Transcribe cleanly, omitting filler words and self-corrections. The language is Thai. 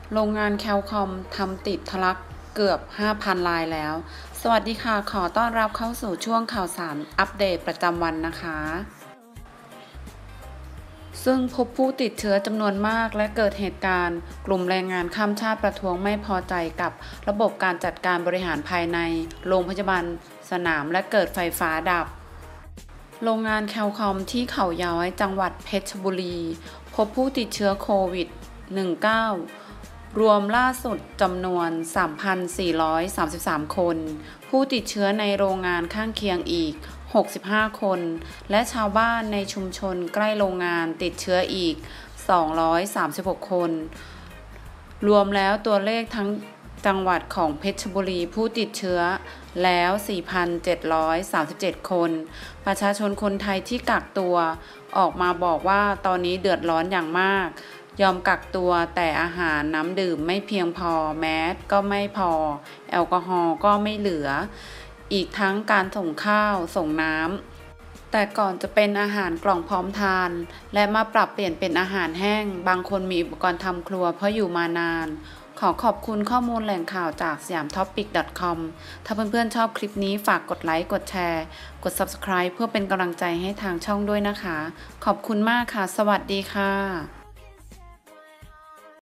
โรงงานแคลคอมทำติดทะลักเกือบ 5,000 รายแล้ว สวัสดีค่ะ ขอต้อนรับเข้าสู่ช่วงข่าวสารอัปเดตประจำวันนะคะ ซึ่งพบผู้ติดเชื้อจำนวนมากและเกิดเหตุการณ์กลุ่มแรงงานข้ามชาติประท้วงไม่พอใจกับระบบการจัดการบริหารภายในโรงพยาบาลสนามและเกิดไฟฟ้าดับ โรงงานแคลคอมที่เขาย้อยจังหวัดเพชรบุรีพบผู้ติดเชื้อโควิด -19 รวมล่าสุดจำนวน 3,433 คน ผู้ติดเชื้อในโรงงานข้างเคียงอีก 65 คน และชาวบ้านในชุมชนใกล้โรงงานติดเชื้ออีก 236 คน รวมแล้วตัวเลขทั้งจังหวัดของเพชรบุรีผู้ติดเชื้อแล้ว 4,737 คน ประชาชนคนไทยที่กักตัวออกมาบอกว่าตอนนี้เดือดร้อนอย่างมาก ยอมกักตัวแต่อาหารน้ำดื่มไม่เพียงพอแมสก็ไม่พอแอลกอฮอล์ก็ไม่เหลืออีกทั้งการส่งข้าวส่งน้ำแต่ก่อนจะเป็นอาหารกล่องพร้อมทานและมาปรับเปลี่ยนเป็นอาหารแห้งบางคนมีอุปกรณ์ทำครัวเพราะอยู่มานานขอขอบคุณข้อมูลแหล่งข่าวจากsiamtopic.com ถ้าเพื่อนๆชอบคลิปนี้ฝากกดไลค์กดแชร์กด Subscribe เพื่อเป็นกำลังใจให้ทางช่องด้วยนะคะขอบคุณมากค่ะสวัสดีค่ะ